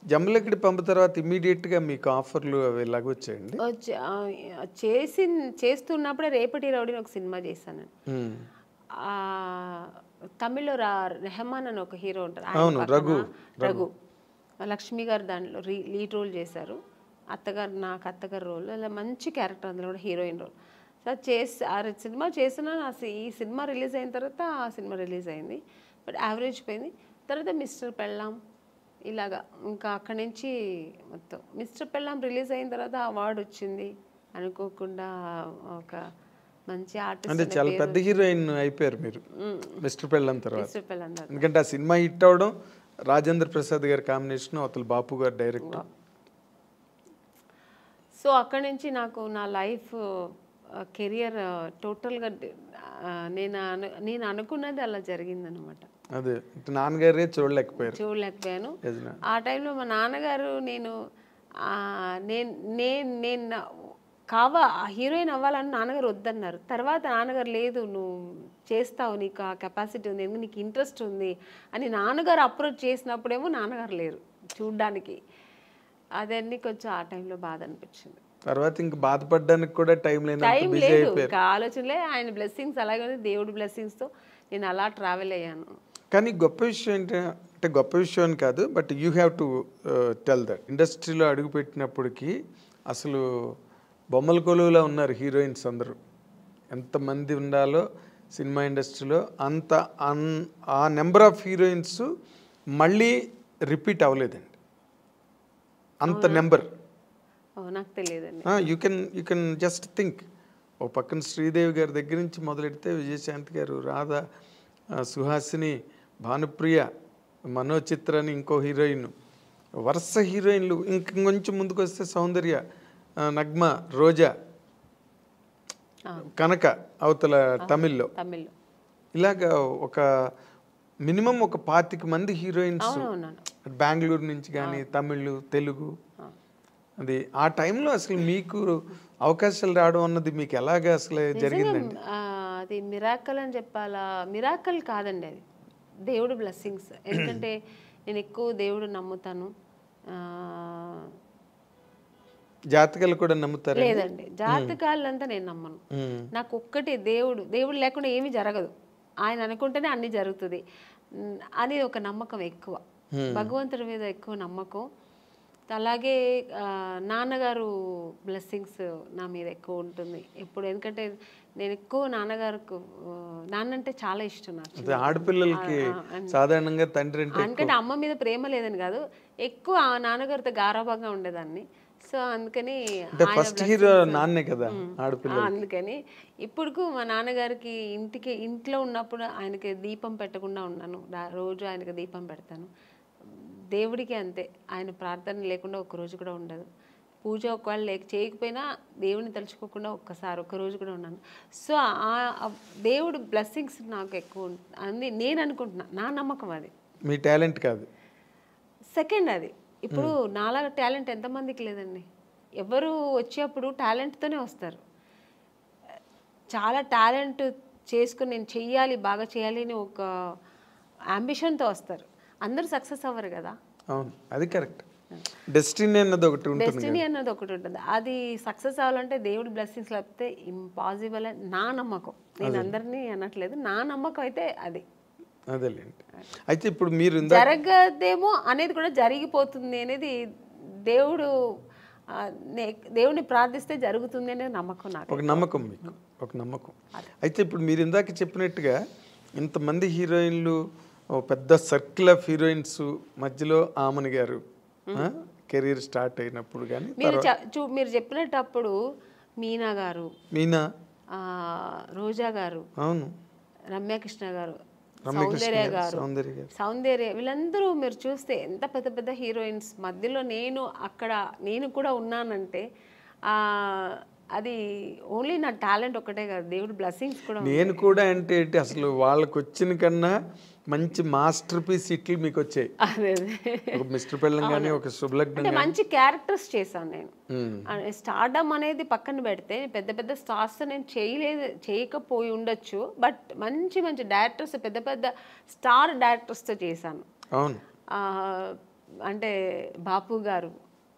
జమ్మలకిడి పంపు తర్వాత ఇమ్మీడియట్గా మీకు ఆఫర్లు అవి ఎలాగ వచ్చాయండి? చేస్తున్నప్పుడే రేపటి రౌడీని ఒక సినిమా చేశాను. తమిళ్లో రెహమాన్ అని ఒక హీరో ఉంటారు, రఘు లక్ష్మి గారు దాంట్లో లీడ్ రోల్ చేశారు. నాకు అత్తగారు రోల్, అలా మంచి క్యారెక్టర్, అందులో కూడా హీరోయిన్ రోల్. సో సినిమా చేసిన ఈ సినిమా రిలీజ్ అయిన తర్వాత ఆ సినిమా రిలీజ్ అయింది, బట్ యావరేజ్ పోయింది. తర్వాత మిస్టర్ పెళ్ళాం ఇలాగా ఇంకా అక్కడి నుంచి మొత్తం. మిస్టర్ పెళ్ళాం రిలీజ్ అయిన తర్వాత అవార్డు వచ్చింది అనుకోకుండా. ఒక మంచి ఆర్టిస్ట్, అంటే చాలా పెద్ద హీరోయిన్ అయిపోయారు మీరు మిస్టర్ పెళ్ళాం తర్వాత. ఎందుకంటే ఆ సినిమా హిట్ అవడం, రాజేంద్ర ప్రసాద్ గారి కాంబినేషన్, అతను బాపు గారు డైరెక్టర్. సో అక్కడి నుంచి నాకు నా లైఫ్ కెరియర్ టోటల్గా నేను అనుకున్నది అలా జరిగిందనమాట. అదే నాన్నగారే చూడలేకపోయాను. ఆ టైంలో మా నాన్నగారు నేను హీరోయిన్ అవ్వాలని నాన్నగారు వద్దన్నారు. తర్వాత నాన్నగారు లేదు నువ్వు చేస్తావు, నీకు ఆ కెపాసిటీ ఉంది, నీకు ఇంట్రెస్ట్ ఉంది అని నాన్నగారు అప్రోచ్ చేసినప్పుడేమో నాన్నగారు లేరు చూడ్డానికి. అదన్నీ కొంచెం ఆ టైంలో బాధ అనిపించింది. తర్వాత ఇంక బాధపడడానికి కూడా టైం లేదు, ఇంకా ఆలోచనలే. ఆయన బ్లెస్సింగ్స్ అలాగే ఉంది, దేవుడి బ్లెస్సింగ్స్తో నేను అలా ట్రావెల్ అయ్యాను. కానీ గొప్ప విషయం ఏంటంటే, గొప్ప విషయం అని కాదు, but you have to tell that ఇండస్ట్రీలో అడుగుపెట్టినప్పటికీ అసలు బొమ్మల కొలువులో ఉన్నారు హీరోయిన్స్ అందరూ. ఎంతమంది ఉండాలో సినిమా ఇండస్ట్రీలో అంత ఆ నెంబర్ ఆఫ్ హీరోయిన్స్ మళ్ళీ రిపీట్ అవ్వలేదండి, అంత నెంబర్. నాకు తెలియదండి. You can just think. ఓ పక్కన శ్రీదేవి గారి దగ్గర నుంచి మొదలెడితే విజయశాంతి గారు, రాధా, సుహాసిని, భానుప్రియ, మనోచిత్ర అని ఇంకో హీరోయిన్, వరుస హీరోయిన్లు. ఇంకొంచెం ముందుకు వస్తే సౌందర్య, నగ్మ, రోజా, కనక అవతల తమిళ్లో. ఇలాగా ఒక మినిమం ఒక 25 మంది హీరోయిన్స్ బెంగళూరు నుంచి కానీ, తమిళ్, తెలుగు. అది ఆ టైంలో అసలు మీకు అవకాశాలు రావడం అన్నది మీకు ఎలాగా అసలు జరిగిందండి? అది మిరాకల్ అని చెప్పాలా? మిరాకల్ కాదండి, అది దేవుడు బ్లెస్సింగ్స్. ఎందుకంటే నేను ఎక్కువ దేవుడు నమ్ముతాను. జాతకాలు కూడా నమ్ముతారు? లేదండి, జాతకాలంతా నేను నమ్మను. నాకు ఒక్కటి దేవుడు లేకుండా ఏమీ జరగదు, ఆయన అనుకుంటేనే అన్ని జరుగుతుంది అని ఒక నమ్మకం ఎక్కువ, భగవంతుడి మీద ఎక్కువ నమ్మకం. అలాగే నాన్నగారు బ్లెస్సింగ్స్ నా మీద ఎక్కువ ఉంటుంది ఎప్పుడు. ఎందుకంటే నేను ఎక్కువ నాన్న అంటే చాలా ఇష్టం నాకు. ఆడపిల్లలకి సాధారణంగా తండ్రి ఎందుకంటే అమ్మ మీద ప్రేమ లేదని కాదు, ఎక్కువ ఆ నాన్నగారితో గారాభంగా ఉండేదాన్ని. సో అందుకని ఫస్ట్ హీరో నాన్నే కదా ఆడపిల్ల. అందుకని ఇప్పుడు మా నాన్నగారికి ఇంట్లో ఉన్నప్పుడు ఆయనకి దీపం పెట్టకుండా ఉన్నాను, రోజు ఆయనకి దీపం పెడతాను. దేవుడికి అంతే, ఆయన ప్రార్థన లేకుండా ఒక్కరోజు కూడా ఉండదు. పూజ ఒకవేళ చేయకపోయినా దేవుని తలుచుకోకుండా ఒక్కరోజు కూడా ఉన్నాను. సో ఆ దేవుడు బ్లెస్సింగ్స్ నాకు ఎక్కువ అని నేను అనుకుంటున్నా, నా నమ్మకం. అది మీ టాలెంట్ కాదు, సెకండ్ అది. ఇప్పుడు నాలాగా టాలెంట్ ఎంతమందికి లేదండి. ఎవరు వచ్చేప్పుడు టాలెంట్తోనే వస్తారు. చాలా టాలెంట్ చేసుకుని నేను చెయ్యాలి, బాగా చేయాలి అని ఒక అంబిషన్తో వస్తారు. అందరూ సక్సెస్ అవ్వరు కదా. అవును, అది కరెక్ట్. డెస్టినీ అన్నది ఒకటి ఉంటుంది. అది సక్సెస్ అవ్వాలంటే దేవుడి బ్లెస్సింగ్స్ లేకపోతే ఇంపాసిబుల్ అని నా నమ్మకం. నేను అందరినీ అనట్లేదు, నా నమ్మకం అయితే అది. అదేలేండి. అయితే ఇప్పుడు మీరు జరగదేమో అనేది కూడా జరిగిపోతుంది అనేది దేవుడిని ప్రార్థిస్తే జరుగుతుంది అనేది నమ్మకం నాకు. ఒక నమ్మకం, మీకు ఒక నమ్మకం. అయితే ఇప్పుడు మీరు ఇందాక చెప్పినట్టుగా ఇంతమంది హీరోయిన్లు, పెద్ద సర్కిల్ ఆఫ్ హీరోయిన్స్ మధ్యలో ఆమని గారు కెరీర్ స్టార్ట్ అయినప్పుడు కానీ మీరు చెప్పినప్పుడు మీనా గారు, రోజా గారు, అవును, రమ్యకృష్ణ గారు, సౌందర్య, వీళ్ళందరూ మీరు చూస్తే ఎంత పెద్ద పెద్ద హీరోయిన్స్ మధ్యలో నేను కూడా ఉన్నానంటే అది ఓన్లీ నా టాలెంట్ ఒకటే కాదు, దేవుడి బ్లెస్సింగ్స్ కూడా. నేను కూడా అంటే అసలు వాళ్ళకి వచ్చిన కన్నా మంచి మాస్టర్ పీస్ ఇట్లు మీకు వచ్చాయి. ఒక మిస్టర్ పెళ్ళం కానీ, ఒక శుభలగ్నం, మంచి క్యారెక్టర్స్ చేశాను నేను. స్టార్డమ్ అనేది పక్కన పెడితే పెద్ద పెద్ద స్టార్స్ నేను చేయకపోయి ఉండొచ్చు, బట్ మంచి మంచి డైరెక్టర్స్, పెద్ద పెద్ద స్టార్ డైరెక్టర్స్తో చేశాను. అవును, అంటే బాపు గారు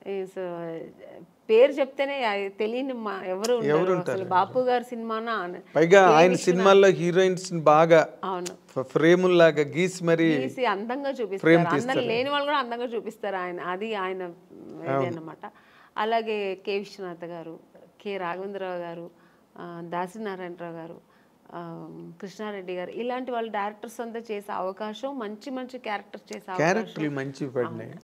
పేరు చెప్తేనే తెలియని ఎవరు ఉండరు అసలు. బాపు గారి సినిమానా పైగా ఆయన సినిమాల్లో హీరోయిన్స్ బాగా అవును ఫ్రేముల్లాగా గీసి మరి తీసి అందంగా చూపిస్తారు. అందం లేని వాళ్ళు కూడా అందంగా చూపిస్తారు ఆయన. అది ఆయన ఇదన్నమాట. అలాగే కె విశ్వనాథ్ గారు, కె రాఘవేంద్రరావు గారు, దాసనారాయణరావు గారు, కృష్ణారెడ్డి గారు, ఇలాంటి వాళ్ళు డైరెక్టర్స్ అంతా చేసే అవకాశం, మంచి మంచి క్యారెక్టర్స్ చేసే అవకాశం మంచి పడినాయి.